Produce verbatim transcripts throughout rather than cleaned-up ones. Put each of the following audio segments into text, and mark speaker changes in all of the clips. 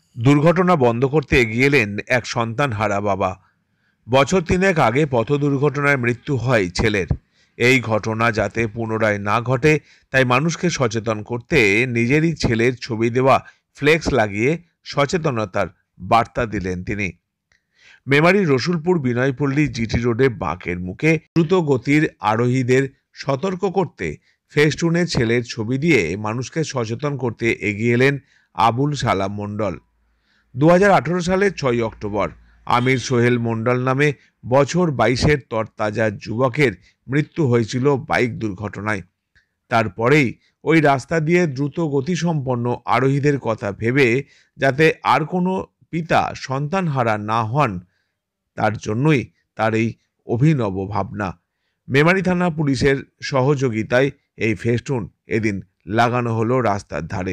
Speaker 1: দুর্ঘটনা বন্ধ করতে এগিয়ে এলেন এক সন্তানহারা বাবা। বছর তিনেক আগে পথ দুর্ঘটনায় মৃত্যু হয় ছেলের। এই ঘটনা যাতে পুনরায় না ঘটে তাই মানুষকে সচেতন করতে নিজেরই ছেলের ছবি দেওয়া ফ্লেক্স লাগিয়ে সচেতনতার বার্তা দিলেন তিনি। মেমারির রসুলপুর বিনয়পল্লী জিটি রোডে বাঁকের মুখে দ্রুত গতির আরোহীদের সতর্ক করতে ফেস্টুনে ছেলের ছবি দিয়ে মানুষকে সচেতন করতে এগিয়ে এলেন আবুল সালাম মণ্ডল। দু হাজার আঠারো সালের ছয় অক্টোবর আমির সোহেল মণ্ডল নামে বছর বাইশের তরতাজা যুবকের মৃত্যু হয়েছিল বাইক দুর্ঘটনায়। তারপরেই ওই রাস্তা দিয়ে দ্রুত গতিসম্পন্ন আরোহীদের কথা ভেবে যাতে আর কোনো পিতা সন্তানহারা না হন, তার জন্যই তার এই অভিনব ভাবনা। মেমারি থানা পুলিশের সহযোগিতায় এই ফেস্টুন এদিন লাগানো হলো রাস্তার ধারে।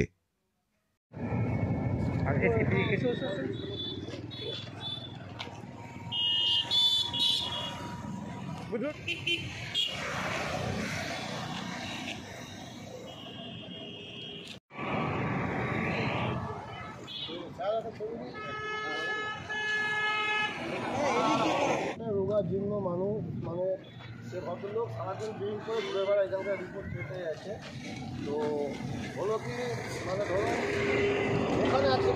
Speaker 2: রোগা জীর্ণ মানুষ, মানে সে ভদ্রলোক সারাদিন ড্রিঙ্ক করে ঘুরে বেড়ায়, এখানকার রিপোর্ট সেটাই আছে। তো হলো কি, মানে ধরুন ওখানে আছে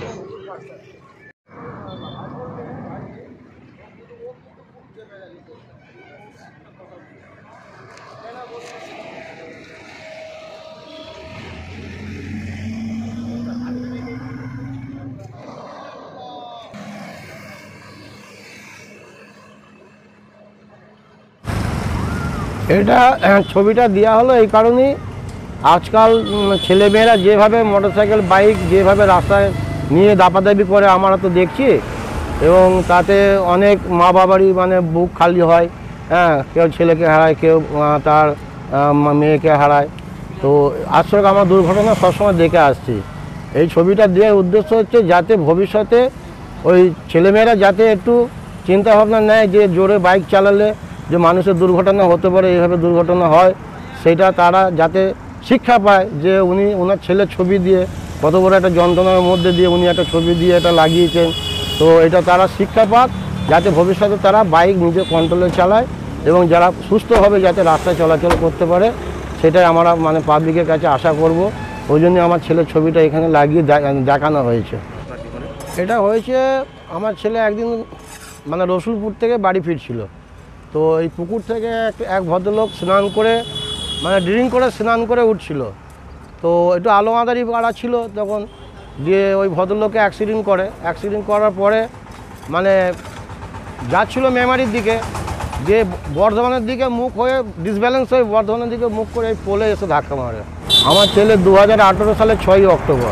Speaker 3: এটা ছবিটা দেওয়া হলো এই কারণেই, আজকাল ছেলেমেয়েরা যেভাবে মোটরসাইকেল বাইক যেভাবে রাস্তায় নিয়ে দাপাদাপি করে আমরা তো দেখছি, এবং তাতে অনেক মা বাবারই মানে বুক খালি হয়। হ্যাঁ, কেউ ছেলেকে হারায়, কেউ তার মেয়েকে হারায়। তো আসলে আমার দুর্ঘটনা সবসময় দেখে আসছি। এই ছবিটা দেওয়ার উদ্দেশ্য হচ্ছে যাতে ভবিষ্যতে ওই ছেলেমেয়েরা যাতে একটু চিন্তাভাবনা নেয় যে জোরে বাইক চালালে যে মানুষের দুর্ঘটনা হতে পারে, এইভাবে দুর্ঘটনা হয়, সেটা তারা যাতে শিক্ষা পায় যে উনি ওনার ছেলের ছবি দিয়ে কত বড় একটা যন্ত্রণার মধ্যে দিয়ে উনি একটা ছবি দিয়ে এটা লাগিয়েছেন। তো এটা তারা শিক্ষা পাক, যাতে ভবিষ্যতে তারা বাইক নিজে কন্ট্রোলে চালায় এবং যারা সুস্থভাবে যাতে রাস্তায় চলাচল করতে পারে, সেটাই আমরা মানে পাবলিকের কাছে আশা করব। ওই জন্য আমার ছেলের ছবিটা এখানে লাগিয়ে দেখানো হয়েছে। এটা হয়েছে আমার ছেলে একদিন মানে রসুলপুর থেকে বাড়ি ফিরছিল। তো এই পুকুর থেকে এক ভদ্রলোক স্নান করে মানে ড্রিঙ্ক করে স্নান করে উঠছিল। তো একটু আলো আঁধারি পাড়া ছিল তখন, দিয়ে ওই ভদ্রলোকে অ্যাক্সিডেন্ট করে। অ্যাক্সিডেন্ট করার পরে মানে যাচ্ছিল মেমারির দিকে, যে বর্ধমানের দিকে মুখ হয়ে ডিসব্যালেন্স হয়ে বর্ধমানের দিকে মুখ করে এই পোলে এসে ধাক্কা মারে। আমার ছেলে দু হাজার আঠেরো সালের ছয়ই অক্টোবর।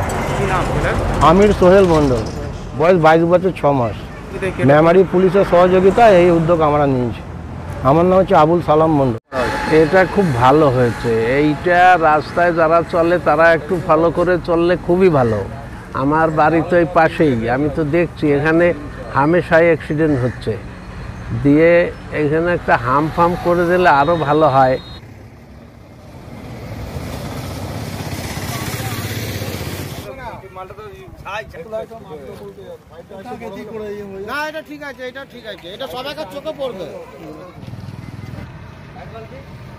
Speaker 3: আমির সোহেল মণ্ডল, বয়স বাইশ বছর ছ মাস। মেমারি পুলিশের সহযোগিতায় এই উদ্যোগ আমরা নিয়েছি। আমার নাম হচ্ছে আবুল সালাম মণ্ডল।
Speaker 4: এটা খুব ভালো হয়েছে। এইটা রাস্তায় যারা চলে তারা একটু ফলো করে চললে খুবই ভালো। আমার বাড়ি তো এই পাশেই, আমি তো দেখছি এখানে হামেশাই অ্যাক্সিডেন্ট হচ্ছে। দিয়ে এখানে একটা হাম ফাম করে দিলে আরও ভালো হয়।
Speaker 2: না, এটা ঠিক আছে, এটা ঠিক আছে, এটা সবাইকার চোখে পড়বে।